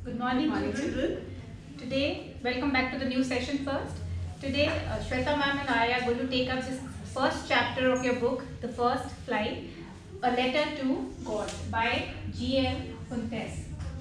Good morning, children. Today, welcome back to the new session first. Today, Shweta ma'am and I are going to take up this first chapter of your book, The First Flight, A Letter to God by G.L. Huntes.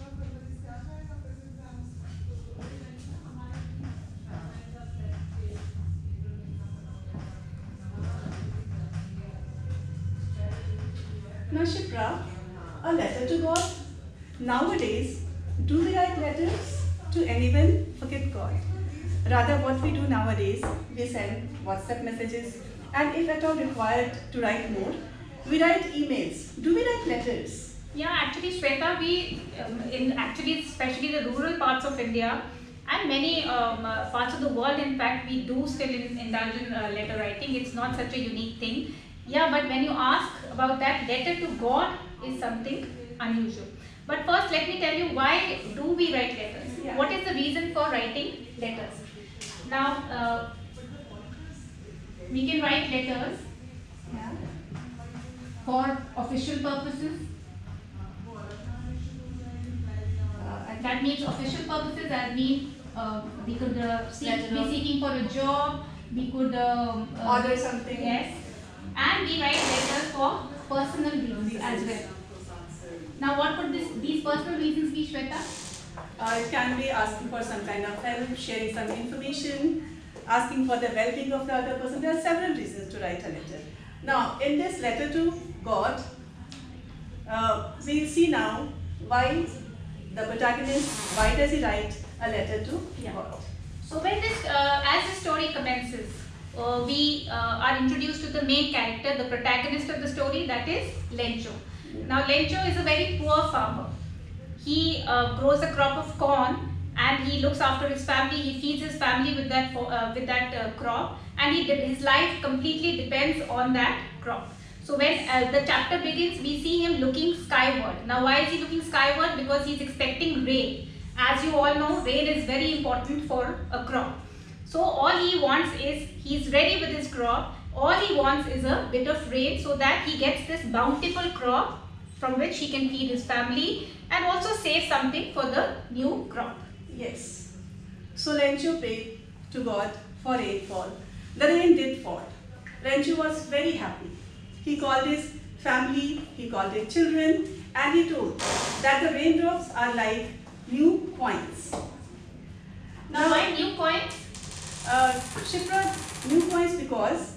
Now, Shipra, a letter to God. Nowadays, do we write letters to anyone? Forget God. Rather, what we do nowadays, we send WhatsApp messages, and if at all required to write more, we write emails. Do we write letters? Yeah, actually, Shweta, especially the rural parts of India and many parts of the world, in fact, we do still indulge in letter writing. It's not such a unique thing. Yeah, but when you ask about that, letter to God is something unusual. But first, let me tell you, why do we write letters? Yeah. What is the reason for writing letters? Now, we can write letters for official purposes. That means official purposes, as mean we could be seeking for a job, we could order something. Yes, and we write letters for personal reasons as well. Now, what could these personal reasons be, Shweta? It can be asking for some kind of help, sharing some information, asking for the well-being of the other person. There are several reasons to write a letter. Now, in this letter to God, we'll see now why the protagonist, why does he write a letter to God? So when as the story commences, we are introduced to the main character, the protagonist of the story, that is Lencho. Now Lencho is a very poor farmer. He grows a crop of corn and he looks after his family. He feeds his family with that crop, and his life completely depends on that crop. So when the chapter begins, we see him looking skyward. Now why is he looking skyward? Because he is expecting rain. As you all know, rain is very important for a crop. So all he wants is, he's ready with his crop. All he wants is a bit of rain so that he gets this bountiful crop from which he can feed his family and also save something for the new crop. Yes. So Lencho prayed to God for rainfall. The rain did fall. Lencho was very happy. He called his family, he called his children, and he told that the raindrops are like new coins. Now why new coins? Shipra, new coins because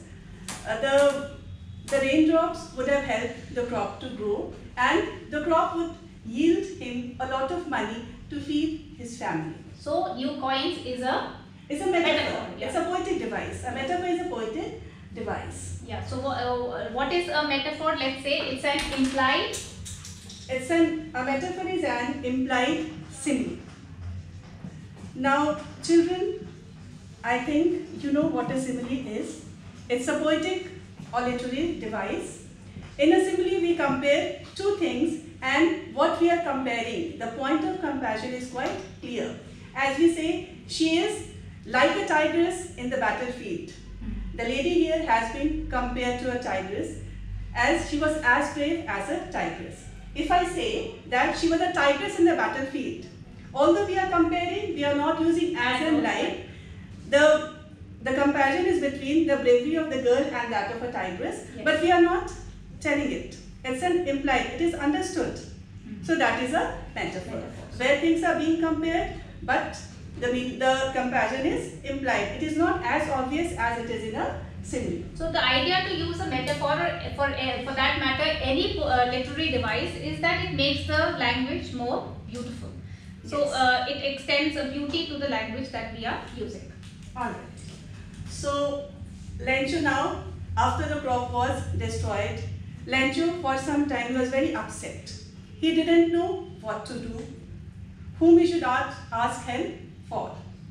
the raindrops would have helped the crop to grow, and the crop would yield him a lot of money to feed his family. So new coins is a metaphor. Yeah. It's a poetic device. A metaphor is a poetic device. Yeah. So what is a metaphor? Let's say it's an implied. A metaphor is an implied simile. Now, children, I think you know what a simile is. It's a poetic or literary device. In a simile, we compare two things, and what we are comparing, the point of comparison is quite clear. As we say, she is like a tigress in the battlefield. The lady here has been compared to a tigress, as she was as brave as a tigress. If I say that she was a tigress in the battlefield, although we are comparing, we are not using as and like. The comparison is between the bravery of the girl and that of a tigress, yes. But we are not telling it. It's an implied, it is understood. So that is a metaphor, where things are being compared, but the comparison is implied. It is not as obvious as it is in a simile. So the idea to use a metaphor, for that matter, any literary device, is that it makes the language more beautiful. So yes. It extends a beauty to the language that we are using. Alright. So Lencho now, after the crop was destroyed, Lencho for some time was very upset. He didn't know what to do, whom he should ask help for.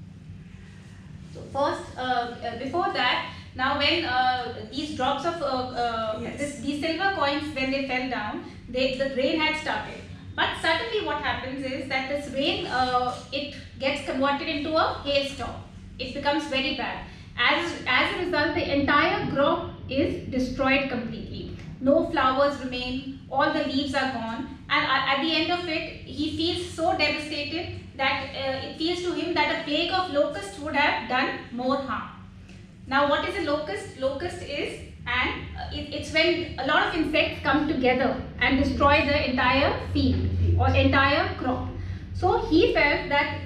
So first, before that, now when these drops of yes. these silver coins, when they fell down, the rain had started. But suddenly what happens is that this rain, it gets converted into a hailstorm. It becomes very bad. As a result, the entire crop is destroyed completely. no flowers remain, all the leaves are gone, and at the end of it, he feels so devastated that it feels to him that a plague of locusts would have done more harm. Now, what is a locust? Locust is it's when a lot of insects come together and destroy the entire field or entire crop. So he felt that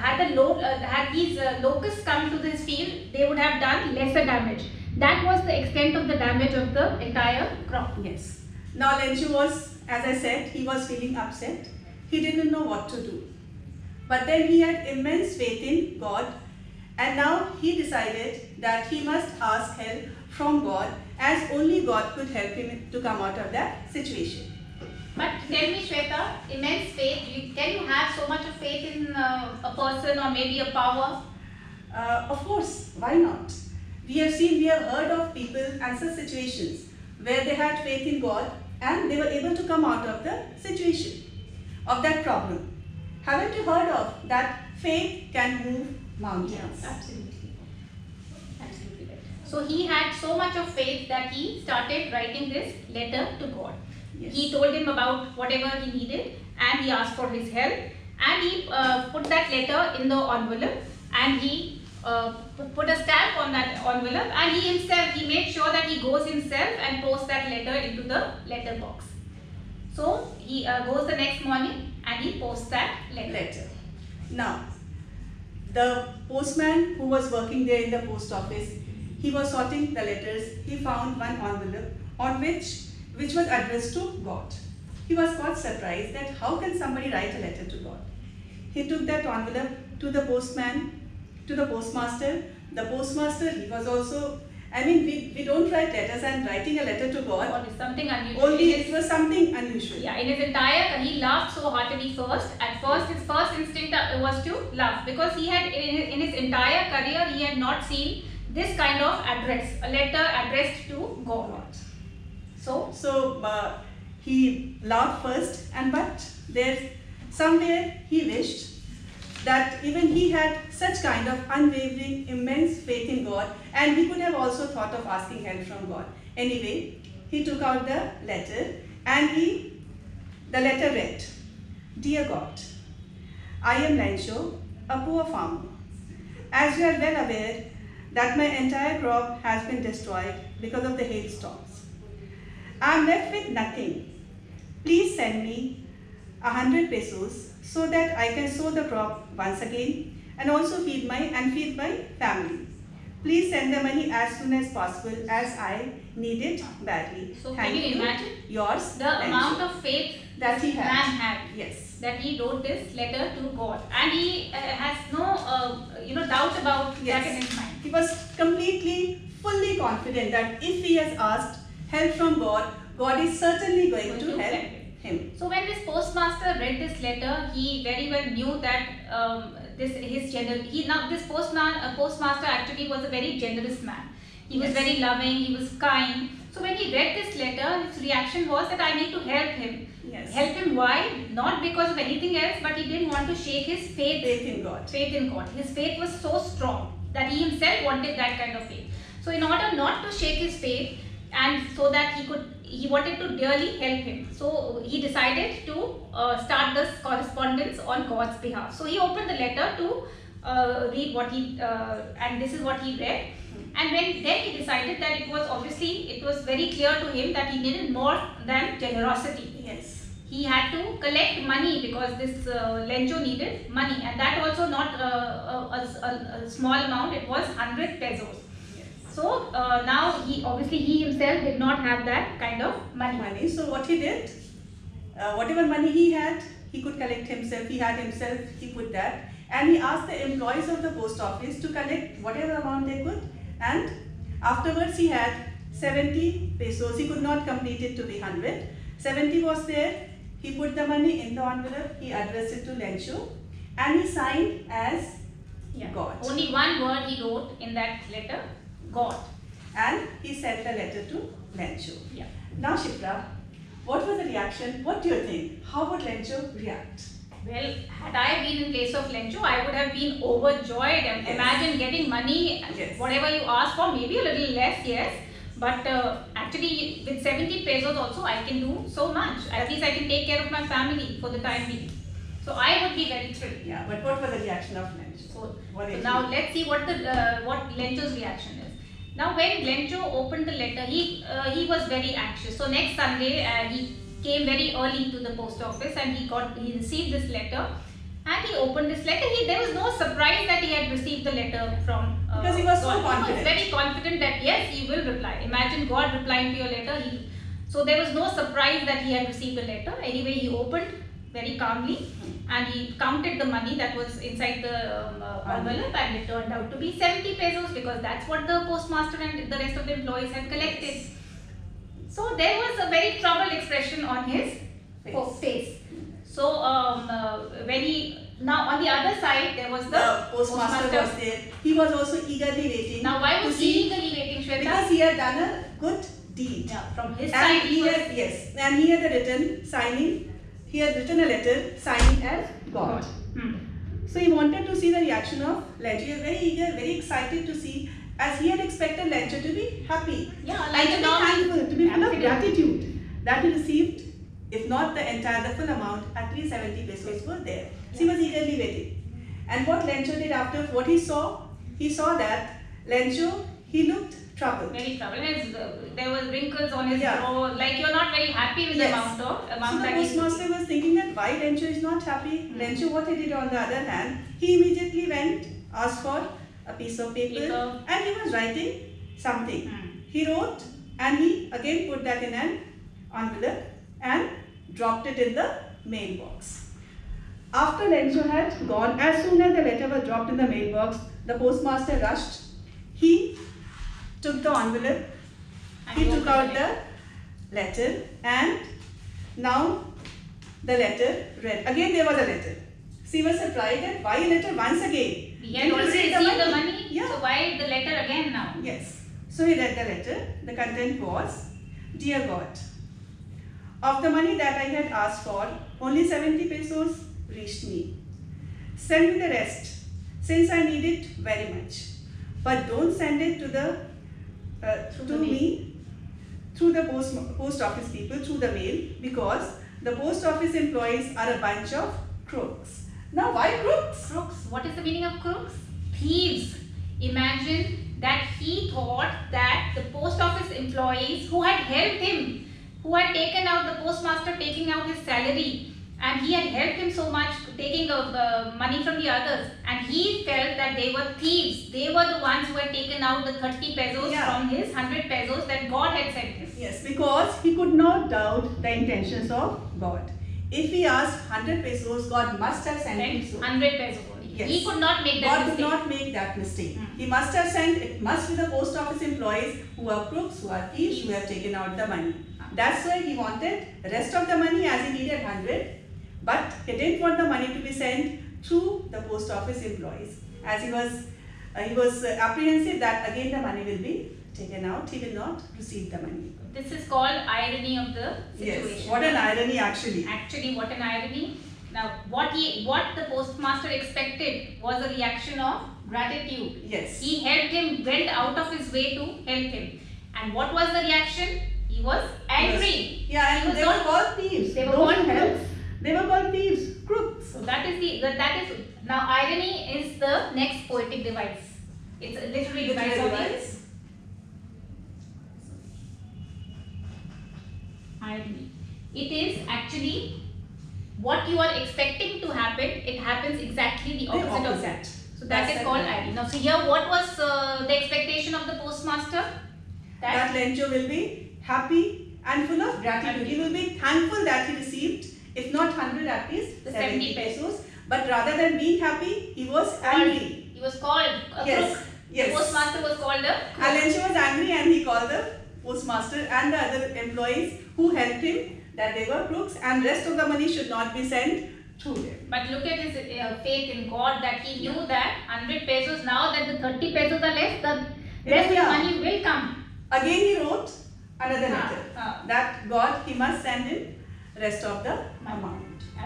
had these locusts come to this field, they would have done lesser damage. That was the extent of the damage of the entire crop. Yes. Now Lencho was, as I said, he was feeling upset. He didn't know what to do. But then he had immense faith in God, and now he decided that he must ask help from God, as only God could help him to come out of that situation. But tell me, Shweta, immense faith, can you have so much of faith in a person or maybe a power? Of course, why not? We have heard of people and such situations where they had faith in God and they were able to come out of the situation, of that problem. Haven't you heard of that faith can move mountains? Yes, absolutely. Absolutely right. So he had so much of faith that he started writing this letter to God. Yes. He told him about whatever he needed and he asked for his help, and he put that letter in the envelope, and he put a stamp on that envelope, and he made sure that he goes himself and posts that letter into the letter box. So he goes the next morning and he posts that letter. Now, the postman who was working there in the post office, he was sorting the letters. He found one envelope on which was addressed to God. He was quite surprised that how can somebody write a letter to God. He took that envelope to the postman, to the postmaster. The postmaster, he was also, we don't write letters, and writing a letter to God is something unusual. Only it was something unusual. Yeah, in his entire, he laughed so heartily first. At first, his first instinct was to laugh, because he had, in his entire career, he had not seen this kind of address, a letter addressed to God. So he laughed first, but there somewhere he wished that even he had such kind of unwavering, immense faith in God, and he could have also thought of asking help from God. Anyway, he took out the letter, and the letter read, "Dear God, I am Lencho, a poor farmer. As you are well aware that my entire crop has been destroyed because of the hailstorms. I am left with nothing. Please send me 100 pesos so that I can sow the crop once again and also feed my family. Please send the money as soon as possible, as I need it badly. So Thank can you you. Imagine Yours, the Lencho." amount of faith that he man had? Yes. That he wrote this letter to God, and he has no doubt about that in his mind. He was completely, fully confident that if he has asked help from God, God is certainly going to help him. So when this postmaster read this letter, he very well knew that this postmaster actually was a very generous man. He was very loving, he was kind. So when he read this letter, his reaction was that I need to help him. Yes. Help him, why? Not because of anything else, but he didn't want to shake his faith in God. Faith in God. His faith was so strong that he himself wanted that kind of faith. So in order not to shake his faith, and so that he wanted to dearly help him, so he decided to start this correspondence on God's behalf. So he opened the letter to read what and this is what he read. And then he decided that it was very clear to him that he needed more than generosity. Yes. He had to collect money, because this Lencho needed money, and that also not a small amount. It was 100 pesos. Yes. So now he himself did not have that kind of money. So what he did, whatever money he had, he could collect himself. He put that, and he asked the employees of the post office to collect whatever amount they could, and afterwards he had 70 pesos. He could not complete it to be 100. 70 was there. He put the money in the envelope. He addressed it to Lencho, and he signed as God. Only one word he wrote in that letter, God. And he sent the letter to Lencho. Yeah. Now Shipra, what was the reaction? What do you think? How would Lencho react? Well, had I been in place of Lencho, I would have been overjoyed. And imagine getting money, whatever you ask for, maybe a little less, yes. But at actually with 70 pesos also I can do so much. At least I can take care of my family for the time being. So I would be very thrilled. Yeah, but what was the reaction of Lencho? So What now let's see what Lencho's reaction is. Now when Lencho opened the letter, he was very anxious. So next Sunday he came very early to the post office and he received this letter. And he opened this letter. There was no surprise that he had received the letter from because he was so God. confident. He was very confident that yes, he will reply. Imagine God replying to your letter. So there was no surprise that he had received the letter. Anyway, he opened very calmly and he counted the money that was inside the envelope, and it turned out to be 70 pesos because that's what the postmaster and the rest of the employees had collected. Yes. So there was a very troubled expression on his face. So now on the other side there was the postmaster was there. He was also eagerly waiting. Now why was he eagerly waiting, Shweta? Because he had done a good deed. Yeah, from his And side he had written a letter signing as God. So he wanted to see the reaction of Lencho. He was very eager, very excited to see, as he had expected Lencho to be happy. Yeah, and like to a be normal, thankful, to be full of absolutely. gratitude that he received, if not the full amount, at least 70 pesos were there. So he was eagerly waiting. And what Lencho did after what he saw that Lencho, he looked troubled. Very troubled. There were wrinkles on his Yeah. brow, like you're not very happy with the amount So that the he's postmaster was thinking that why Lencho is not happy. Lencho, what he did on the other hand, he immediately went, asked for a piece of paper, and he was writing something. He wrote and he again put that in an envelope and dropped it in the mailbox. After Lencho had gone, as soon as the letter was dropped in the mailbox, the postmaster rushed. He took the envelope, he took out the letter, and now the letter read. Again there was a letter. She was surprised that why a letter once again? He had already received the money. Yeah. So why the letter again now? Yes. So he read the letter. The content was, Dear God, of the money that I had asked for, only 70 pesos reached me. Send me the rest, since I need it very much. But don't send it to me through the post office people, through the mail, because the post office employees are a bunch of crooks. Now why crooks? Crooks. What is the meaning of crooks? Thieves. Imagine that he thought that the post office employees who had helped him, who had taken out the postmaster taking out his salary, and he had helped him so much taking money from the others, and he felt that they were thieves. They were the ones who had taken out the 30 pesos from his 100 pesos that God had sent him. Yes, because he could not doubt the intentions of God. If he asked 100 pesos, God must have sent him so. 100 pesos only. Yes. He could not make that God mistake. could not make that mistake. He must have sent, it must be the post office employees who are crooks, who are thieves, who have taken out the money. That's why he wanted the rest of the money, as he needed 100. But he didn't want the money to be sent through the post office employees, as he was apprehensive that again the money will be taken out. He will not receive the money. This is called irony of the situation. Yes, what an irony actually. Actually, what an irony. Now, what the postmaster expected was a reaction of gratitude. Yes. He helped him, went out of his way to help him. And what was the reaction? He was angry. Yeah, and they were called thieves. They were called crooks. They were called thieves, crooks. So that is now irony is the next poetic device. It's a literary device. Irony. It is actually what you are expecting to happen. It happens exactly the opposite of that. So that is called irony. Now, so here, what was the expectation of the postmaster? That Lencho will be happy and full of gratitude. He will be thankful that he received, if not 100, at least the 70 pesos. But rather than being happy, he was angry. He was called a crook. Yes. The postmaster was called a crook. And Lencho was angry and he called the postmaster and the other employees who helped him that they were crooks and rest of the money should not be sent through them. But look at his faith in God, that he knew that 100 pesos, now that the 30 pesos are left, the rest of the money will come. Again he wrote another letter that God, he must send him rest of the amount.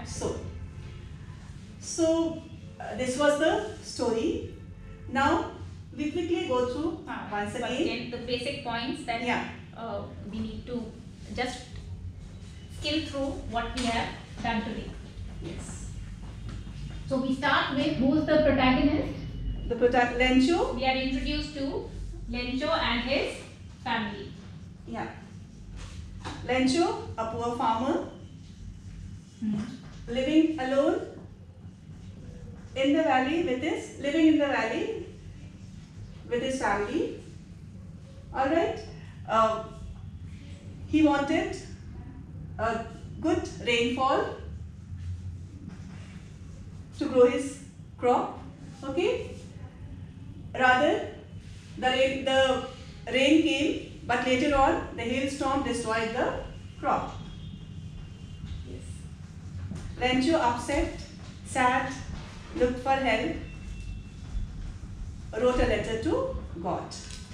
So this was the story. Now we quickly go through once again the basic points that we need to just skim through what we have done today. Yes. So we start with who's the protagonist. Lencho. We are introduced to Lencho and his family. Yeah. Lencho, a poor farmer, living alone in the valley with his family. All right. He wanted a good rainfall to grow his crop. Okay. Rather, the rain came, but later on the hailstorm destroyed the crop. Yes. Lencho, upset, sad, looked for help, wrote a letter to God.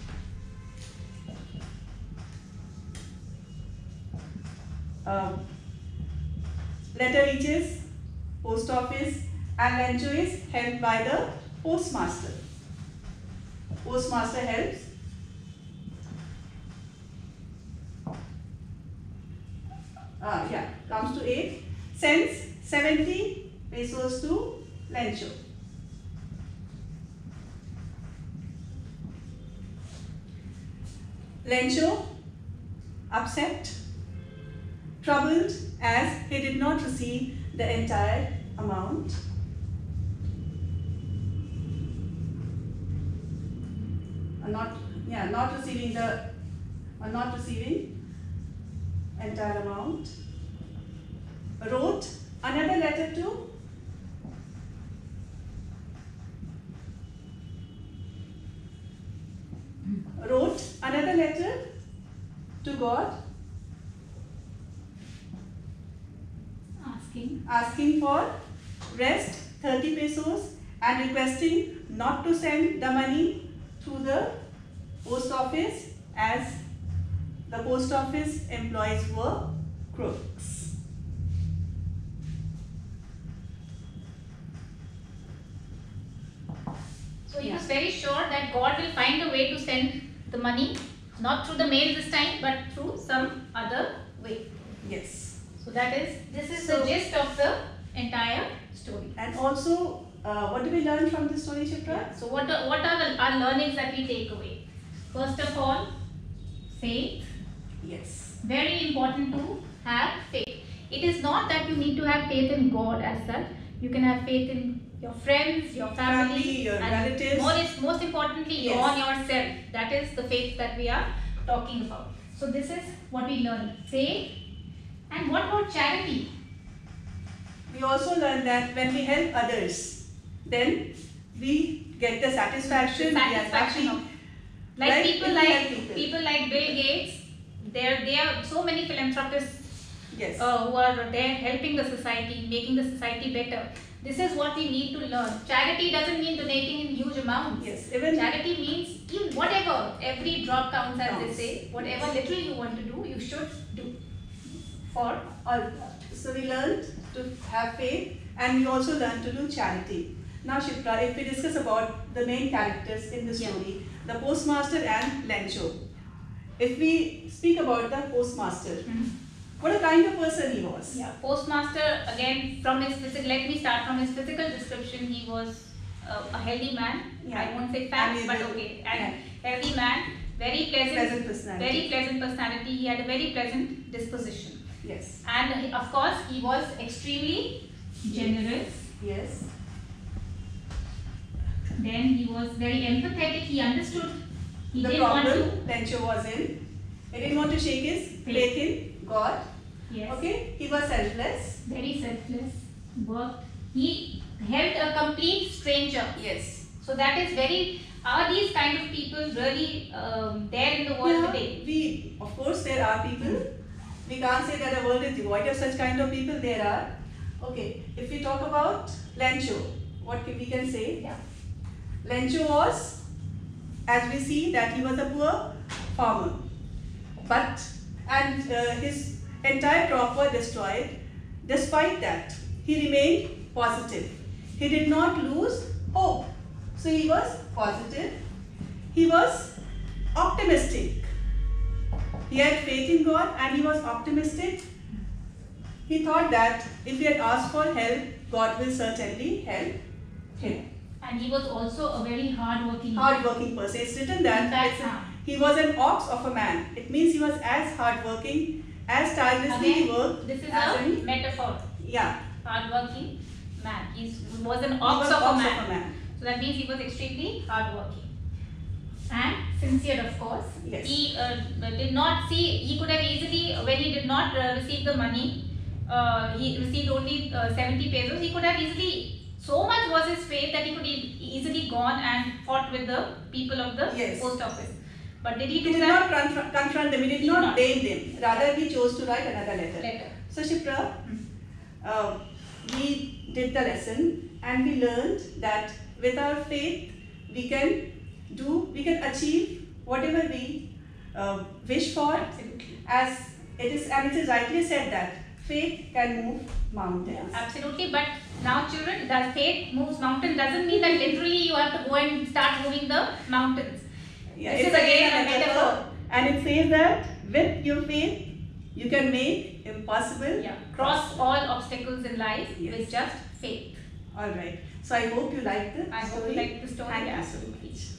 Letter reaches post office, and Lencho is helped by the postmaster. Postmaster helps. Comes to 8. Sends 70 pesos to Lencho. Lencho, upset, troubled as he did not receive the entire amount. Not receiving entire amount. Wrote another letter to God, asking for rest 30 pesos and requesting not to send the money through the post office as the post office employees were crooks. So he was very sure that God will find a way to send the money, not through the mail this time, but through some other way. Yes. So this is the gist of the entire story. And also, what do we learn from this story, Shipra? Yeah. So what are our learnings that we take away? First of all, faith. Yes. Very important to have faith. It is not that you need to have faith in God as such. You can have faith in your friends, your family, your and relatives. most importantly, Yes. on yourself. That is the faith that we are talking about. So this is what we learn. Faith. And what about charity? We also learn that when we help others, then we get the satisfaction. Like people like people. Bill Gates. There are so many philanthropists. Yes. Who are there helping the society, making the society better. This is what we need to learn. Charity doesn't mean donating in huge amounts. Yes. Charity means even whatever, every drop counts, as they say. Whatever little you want to do, you should do. For all. So we learned to have faith, and we also learned to do charity. Now Shipra, if we discuss about the main characters in the story, the postmaster and Lencho. If we speak about the postmaster, what a kind of person he was. Yeah, postmaster, again, from his physical, let me start from his physical description. He was a healthy man. Yeah. I won't say fat, but okay. And healthy man, very pleasant personality. Very pleasant personality. He had a very pleasant disposition. Yes. And of course, he was extremely generous. Yes. Then he was very empathetic. He understood. He the didn't want problem to. Lencho was in. He didn't want to shake his faith in God. Yes. Okay. He was selfless. Very selfless. Worked. He helped a complete stranger. Yes. So that is very. Are these kind of people really there in the world today? Of course, there are people. We can't say that the world is devoid of such kind of people. There are. Okay. If we talk about Lencho, what we can say? Yeah. Lencho was, as we see, that he was a poor farmer, and his entire crop was destroyed. Despite that, he remained positive. He did not lose hope. So he was positive. He was optimistic. He had faith in God and he was optimistic. He thought that if he had asked for help, God will certainly help him. And he was also a very hard-working person. It's written that he was an ox of a man. It means he was as hardworking, as tirelessly he worked. This is a metaphor. Yeah. Hardworking man. He was an ox of a man. So that means he was extremely hardworking. And sincere, of course. Yes. He did not see, he could have easily, when he did not receive the money, he received only 70 pesos, he could have easily, so much was his faith that he could easily gone and fought with the people of the post office. But did he do that? He did not confront them, he did not blame them. Rather, he chose to write another letter. So, Shipra, we did the lesson and we learned that with our faith, we can achieve whatever we wish for. Absolutely. As it is rightly said that faith can move mountains. Absolutely, but now children, that faith moves mountains doesn't mean that literally you have to go and start moving the mountains. Yeah, this is again a metaphor. And it says that with your faith, you can make impossible. Yeah, cross all obstacles in life with just faith. Alright, so I hope you liked the story. I hope you liked the story. Thank you so much.